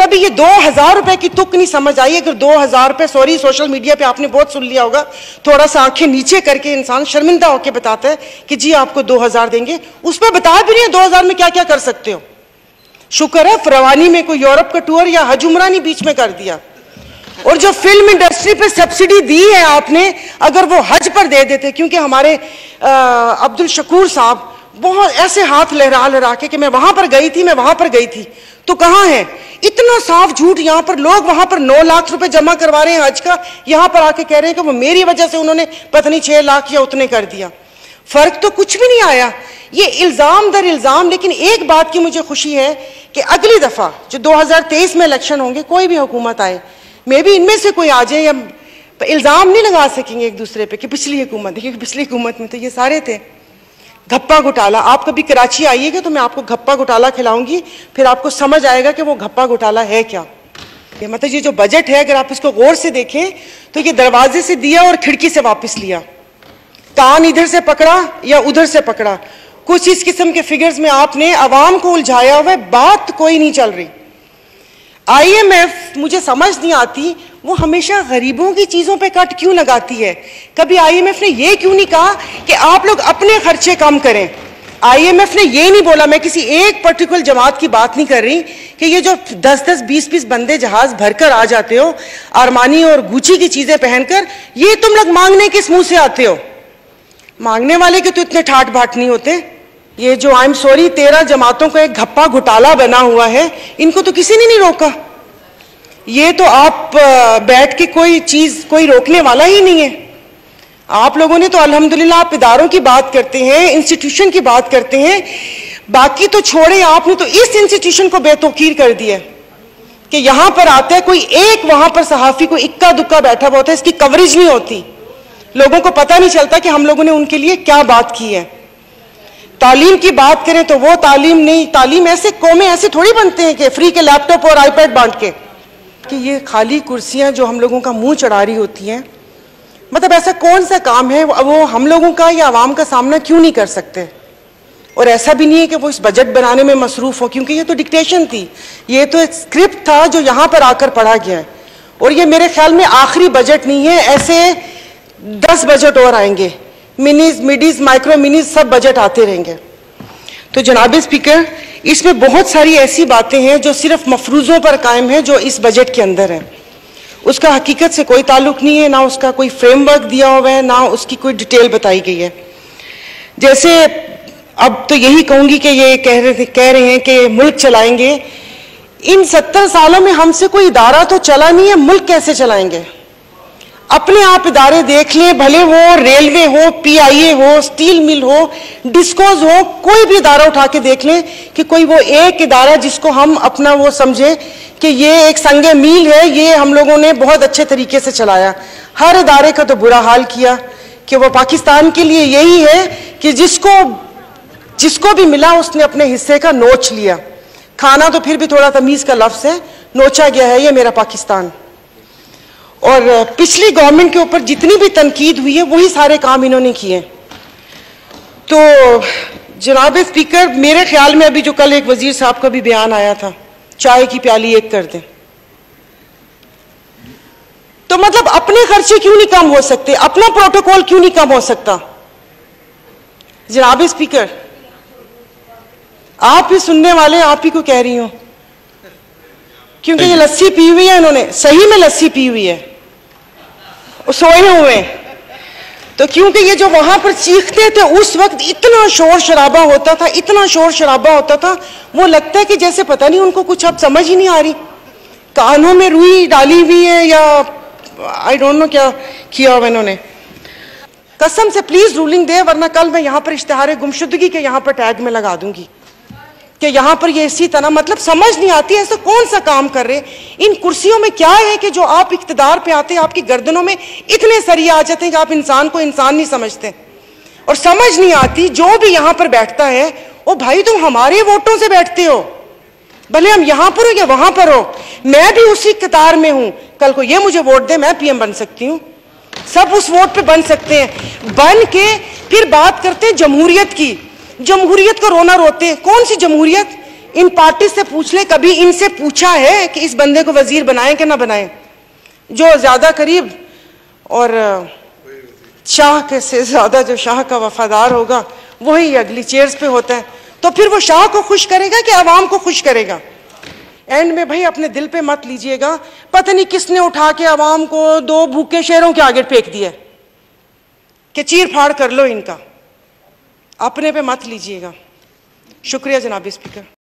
कभी ये 2000 रुपए की तुक नहीं समझ आई। अगर 2000 रुपए, सॉरी सोशल मीडिया पे आपने बहुत सुन लिया होगा, थोड़ा सा आंखें नीचे करके इंसान शर्मिंदा होकर बताता है कि जी आपको 2000 देंगे, उस पर बता भी नहीं है 2000 में क्या क्या कर सकते हो। शुक्र है रवानी में कोई यूरोप का टूर या हज उमरा नहीं बीच में कर दिया। और जो फिल्म इंडस्ट्री पे सब्सिडी दी है आपने, अगर वो हज पर दे देते, क्योंकि हमारे अब्दुल शकूर साहब बहुत ऐसे हाथ लहरा लहरा के कि मैं वहां पर गई थी, मैं वहां पर गई थी, तो कहां है? इतना साफ झूठ। यहां पर लोग वहां पर 9 लाख रुपए जमा करवा रहे हैं हज का, यहां पर आके कह रहे हैं कि वो मेरी वजह से उन्होंने पता नहीं 6 लाख या उतने कर दिया। फर्क तो कुछ भी नहीं आया, ये इल्जाम दर इल्जाम। लेकिन एक बात की मुझे खुशी है कि अगली दफा जो 2023 में इलेक्शन होंगे, कोई भी हुकूमत आए, मे भी इनमें से कोई आ जाए, या इल्जाम नहीं लगा सकेंगे एक दूसरे पे कि पिछली हुकूमत, देखिए पिछली हुकूमत में तो ये सारे थे। घप्पा घोटाला, आप कभी कराची आइएगा तो मैं आपको घप्पा घोटाला खिलाऊंगी, फिर आपको समझ आएगा कि वो घप्पा घोटाला है क्या। मतलब ये जो बजट है, अगर आप इसको गौर से देखें तो ये दरवाजे से दिया और खिड़की से वापस लिया, कान इधर से पकड़ा या उधर से पकड़ा, कुछ इस किस्म के फिगर्स में आपने आवाम को उलझाया हुआ है, बात कोई नहीं चल रही। IMF मुझे समझ नहीं आती, वो हमेशा गरीबों की चीजों पे कट क्यों लगाती है? कभी IMF ने ये क्यों नहीं कहा कि आप लोग अपने खर्चे कम करें? IMF ने ये नहीं बोला, मैं किसी एक पर्टिकुलर जमात की बात नहीं कर रही, कि ये जो 10-10, 20-20 बंदे जहाज भरकर आ जाते हो अरमानी और गुची की चीजें पहनकर, ये तुम लोग मांगने किस मुंह से आते हो? मांगने वाले के तो इतने ठाट बाट नहीं होते। ये जो आई एम सॉरी 13 जमातों का एक घप्पा घोटाला बना हुआ है, इनको तो किसी ने नहीं रोका। ये तो आप बैठ के कोई चीज कोई रोकने वाला ही नहीं है। आप लोगों ने तो अल्हम्दुलिल्लाह, आप इदारों की बात करते हैं, इंस्टीट्यूशन की बात करते हैं, बाकी तो छोड़े, आपने तो इस इंस्टीट्यूशन को बेतौकीर कर दिया कि यहां पर आता है कोई एक, वहां पर सहाफी को इक्का दुक्का बैठा हुआ होता है, इसकी कवरेज नहीं होती, लोगों को पता नहीं चलता कि हम लोगों ने उनके लिए क्या बात की है। तालीम की बात करें तो वो तालीम नहीं, तालीम ऐसे कौमें ऐसे थोड़ी बनते हैं कि फ्री के लैपटॉप और आईपैड बांट के, कि ये खाली कुर्सियां जो हम लोगों का मुंह चढ़ा रही होती हैं। मतलब ऐसा कौन सा काम है वो हम लोगों का या आवाम का सामना क्यों नहीं कर सकते? और ऐसा भी नहीं है कि वो इस बजट बनाने में मसरूफ हो, क्योंकि ये तो डिक्टेशन थी, ये तो एक स्क्रिप्ट था जो यहाँ पर आकर पढ़ा गया है। और ये मेरे ख्याल में आखिरी बजट नहीं है, ऐसे 10 बजट और आएंगे, मिनीज, मिडीज, माइक्रो मिनीज, सब बजट आते रहेंगे। तो जनाब स्पीकर, इसमें बहुत सारी ऐसी बातें हैं जो सिर्फ मफरूजों पर कायम है, जो इस बजट के अंदर है, उसका हकीकत से कोई ताल्लुक नहीं है, ना उसका कोई फ्रेमवर्क दिया हुआ है, ना उसकी कोई डिटेल बताई गई है। जैसे अब तो यही कहूंगी कि ये कह रहे हैं कि मुल्क चलाएंगे। इन 70 सालों में हमसे कोई इदारा तो चला नहीं है, मुल्क कैसे चलाएंगे? अपने आप इदारे देख लें, भले वो रेलवे हो, PIA हो, स्टील मिल हो, डिस्कोज हो, कोई भी इदारा उठा के देख लें कि कोई वो एक इदारा जिसको हम अपना वो समझे कि ये एक संगे मील है, ये हम लोगों ने बहुत अच्छे तरीके से चलाया। हर इदारे का तो बुरा हाल किया कि वो पाकिस्तान के लिए यही है कि जिसको भी मिला उसने अपने हिस्से का नोच लिया। खाना तो फिर भी थोड़ा तमीज का लफ्ज है, नोचा गया है ये मेरा पाकिस्तान। और पिछली गवर्नमेंट के ऊपर जितनी भी तनकीद हुई है वही सारे काम इन्होंने किए। तो जनाब स्पीकर, मेरे ख्याल में अभी जो कल एक वजीर साहब का भी बयान आया था, चाय की प्याली एक कर दें, तो मतलब अपने खर्चे क्यों नहीं कम हो सकते? अपना प्रोटोकॉल क्यों नहीं कम हो सकता? जनाब स्पीकर, आप ही सुनने वाले, आप ही को कह रही हूं, क्योंकि ये लस्सी पी हुई है, इन्होंने सही में लस्सी पी हुई है, सोए हुए हैं। तो क्योंकि ये जो वहां पर चीखते थे उस वक्त इतना शोर शराबा होता था, इतना शोर शराबा होता था, वो लगता है कि जैसे पता नहीं उनको कुछ अब समझ ही नहीं आ रही, कानों में रुई डाली हुई है या आई डोंट नो क्या किया हुआ इन्होंने। कसम से प्लीज रूलिंग दे, वरना कल मैं यहां पर इश्तिहार गुमशुदगी के यहां पर टैग में लगा दूंगी कि यहां पर ये इसी तरह, मतलब समझ नहीं आती ऐसा कौन सा काम कर रहे। इन कुर्सियों में क्या है कि जो आप इख्तिदार पे आते हैं आपकी गर्दनों में इतने सरिया आ जाते हैं कि आप इंसान को इंसान नहीं समझते। और समझ नहीं आती जो भी यहां पर बैठता है, ओ भाई तुम हमारे वोटों से बैठते हो, भले हम यहां पर हो या वहां पर हो, मैं भी उसी कतार में हूं। कल को ये मुझे वोट दे, मैं PM बन सकती हूँ, सब उस वोट पे बन सकते हैं। बन के फिर बात करते हैं जमहूरियत की, जमहूरियत का रोना रोते हैं। कौन सी जमहूरियत? इन पार्टी से पूछ ले, कभी इनसे पूछा है कि इस बंदे को वजीर बनाएं कि ना बनाएं? जो ज्यादा करीब और शाह के से ज्यादा जो शाह का वफादार होगा वही अगली चेयर्स पे होता है। तो फिर वो शाह को खुश करेगा कि आवाम को खुश करेगा? एंड में भाई अपने दिल पे मत लीजिएगा, पता नहीं किसने उठा के आवाम को 2 भूखे शेरों के आगे फेंक दिया कि चीर फाड़ कर लो इनका, अपने पे मत लीजिएगा। शुक्रिया जनाब स्पीकर।